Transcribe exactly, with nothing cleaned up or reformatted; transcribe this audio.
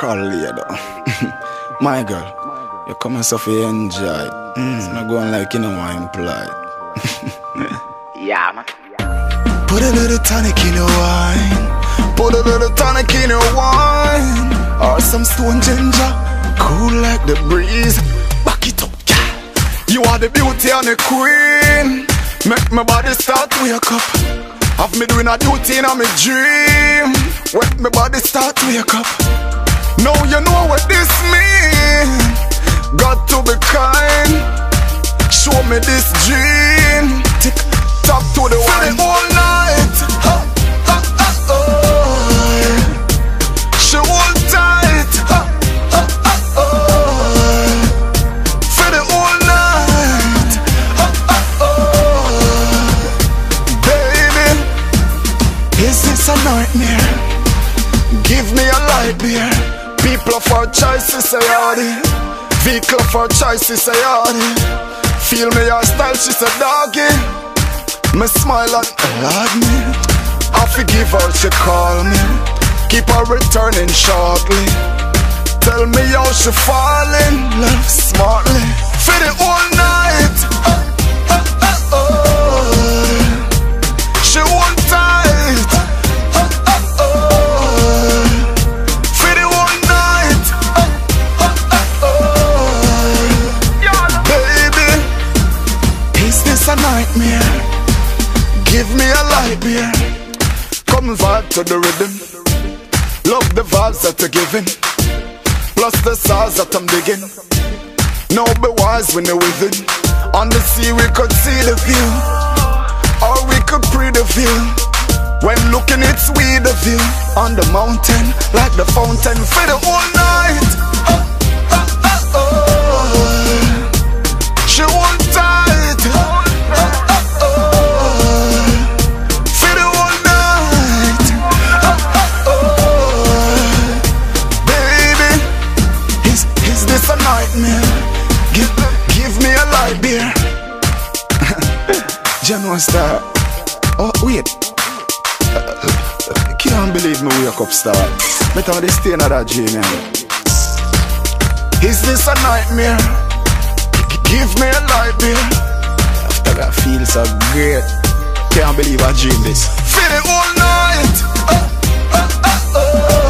Carly though. My girl, you come and suffer enjoy. Mm. It's not going like you know what I imply. Yeah, man. Put a little tonic in your wine. Put a little tonic in your wine. Or some stone ginger, cool like the breeze. Back it up, yeah. You are the beauty and the queen. Make my body start to wake up. Have me doing a duty in my dream. Make my body start to wake up. Now you know what this means. Got to be kind. Show me this dream. Tick tock to the wine. For the whole night. Ha, ha, ha, oh. She hold tight. Ha, ha, ha, oh. For the whole night. Ha, ha, oh. Baby, is this a nightmare? Give me a light beer. People for choices say hardy. Vehicle for choices say hardy. Feel me your style, she said doggy. Me smile and love me. I forgive her, she call me. Keep her returning shortly. Tell me how she fall in love smartly. For the whole night. Oh, oh, oh, oh. She hold tight. Oh, oh, oh. For the whole night. Oh, oh, oh, oh. Baby, is this a nightmare? Give me a light beer. Come vibe to the rhythm. Love the vibes that you're giving. Plus the stars that I'm digging. Now be wise when you're within. On the sea we could see the view, or we could pre the view. When looking it's we the view. On the mountain, like the fountain. For the whole night. Oh, oh, oh, oh. She hold tight. Oh, oh, oh. For the whole night. Oh, oh, oh. Baby, is, is this a nightmare? Give, give me a light beer. January star. Oh, wait. Uh, can't believe me wake up star. Better than stay in that dream, man. Is this a nightmare? Give me a light beer. After that feel so great. Can't believe I dream this. For the whole night. Oh, oh, oh, oh.